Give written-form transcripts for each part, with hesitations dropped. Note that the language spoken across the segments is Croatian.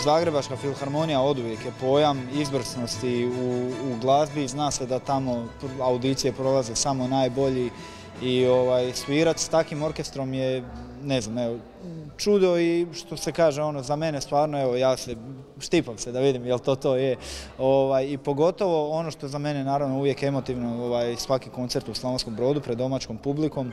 Zagrebačka filharmonija oduvijek je pojam izvrsnosti u glazbi. Zna se da tamo audicije prolaze samo najbolji i svirat s takim orkestrom je, ne znam, evo, čudo i što se kaže, za mene stvarno, evo, ja se štipam se da vidim jel to je. I pogotovo ono što za mene naravno uvijek emotivno, svaki koncert u Slavonskom Brodu pred domaćom publikom.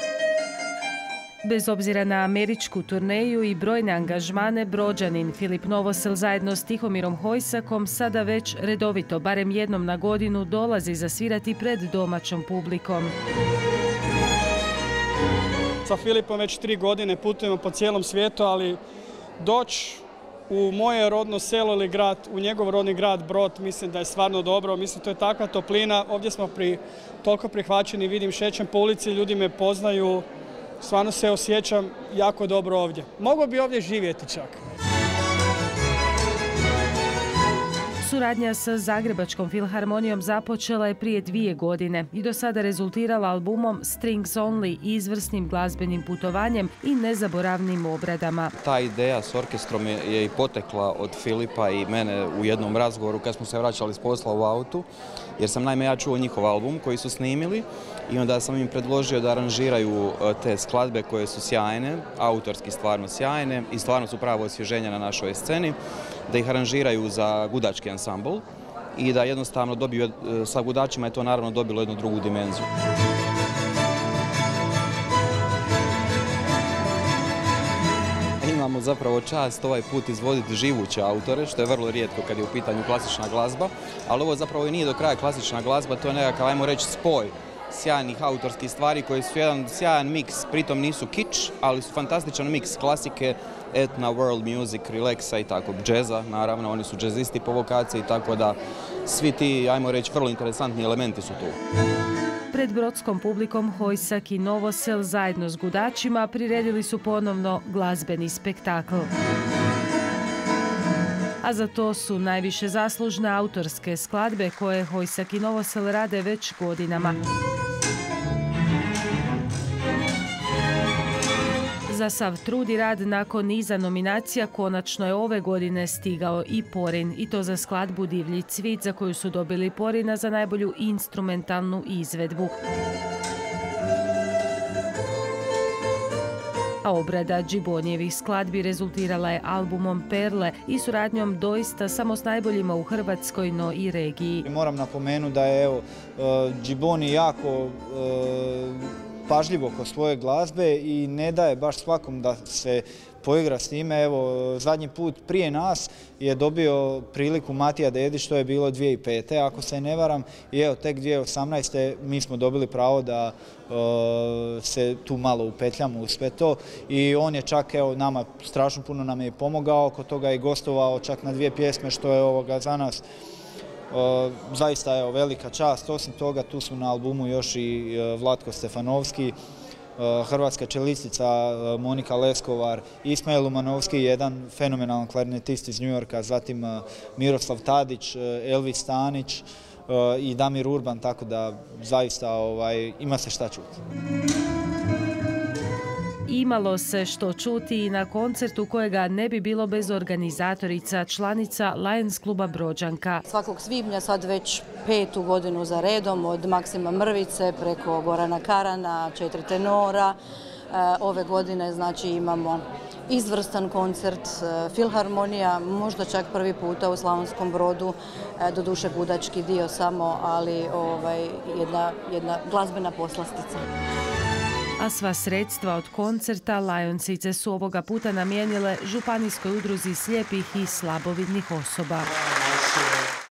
Bez obzira na američku turneju i brojne angažmane, Brođanin Filip Novosel zajedno s Tihomirom Hojsakom sada već redovito, barem jednom na godinu, dolazi zasvirati pred domaćom publikom. Sa Filipom već 3 godine putujemo po cijelom svijetu, ali doći u moje rodno selo ili grad, u njegov rodni grad Brod, mislim da je stvarno dobro. Mislim, to je takva toplina. Ovdje smo toliko prihvaćeni, vidim, šećem po ulici, ljudi me poznaju. Stvarno se osjećam jako dobro ovdje. Mogao bi ovdje živjeti čak. Suradnja sa Zagrebačkom filharmonijom započela je prije 2 godine i do sada rezultirala albumom Strings Only, izvrsnim glazbenim putovanjem i nezaboravnim obradama. Ta ideja s orkestrom je i potekla od Filipa i mene u jednom razgovoru kad smo se vraćali s posla u autu, jer sam naime ja čuo njihov album koji su snimili i onda sam im predložio da aranžiraju te skladbe koje su sjajne, autorski stvarno sjajne i stvarno su pravo osvježenja na našoj sceni, da ih aranžiraju za gudački ansambl i da jednostavno dobiju, sa gudačima je to naravno dobilo jednu drugu dimenziju. Imamo zapravo čast ovaj put izvoditi živuće autore, što je vrlo rijetko kad je u pitanju klasična glazba, ali ovo zapravo i nije do kraja klasična glazba, to je nekakav, ajmo reći, spoj sjajnih autorskih stvari koji su jedan sjajan miks, pritom nisu kič, ali su fantastičan miks klasike, etna, world music, relaxa i tako, džeza, naravno, oni su džezisti po vokaciji, tako da svi ti, ajmo reći, vrlo interesantni elementi su tu. Pred brodskom publikom Hojsak i Novosel zajedno s gudačima priredili su ponovno glazbeni spektakl. A za to su najviše zaslužne autorske skladbe koje Hojsak i Novosel rade već godinama. Za sav trud i rad nakon niza nominacija konačno je ove godine stigao i Porin, i to za skladbu Divlji cvit, za koju su dobili Porina za najbolju instrumentalnu izvedbu. A obrada Džibonijevih skladbi rezultirala je albumom Perle i suradnjom doista samo s najboljima u Hrvatskoj, no i regiji. Moram napomenuti da je Džiboni jako pažljivo kod svoje glazbe i ne daje baš svakom da se poigra s time. Evo, zadnji put prije nas je dobio priliku Matija Dedić, to je bilo 2005. ako se ne varam, i evo tek 2018. mi smo dobili pravo da se tu malo upetljamo u sve to i on je čak, evo, nama strašno puno nam je pomogao, oko toga je gostovao čak na 2 pjesme, što je za nas zaista, evo, velika čast. Osim toga, tu su na albumu još i Vlatko Stefanovski, hrvatska čelistica Monika Leskovar, Ismail Umanovski, jedan fenomenalan klarinetist iz New Yorka, zatim Miroslav Tadić, Elvis Stanić i Damir Urban, tako da zaista ima se šta čuti. Imalo se što čuti i na koncertu kojega ne bi bilo bez organizatorica, članica Lions kluba Brođanka. Svakog svibnja sad već 5. godinu za redom, od Maksima Mrvice preko Gorana Karana, 4 tenora. Ove godine znači imamo izvrstan koncert, filharmonija, možda čak prvi puta u Slavonskom Brodu, doduše gudački dio samo, ali jedna glazbena poslastica. A sva sredstva od koncerta Lionsice su ovoga puta namijenile Županijskoj udruzi slijepih i slabovidnih osoba.